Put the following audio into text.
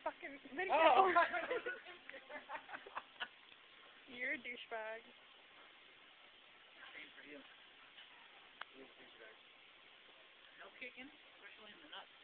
fucking video. Oh! You're a douchebag. Same for you. No kicking, especially in the nuts.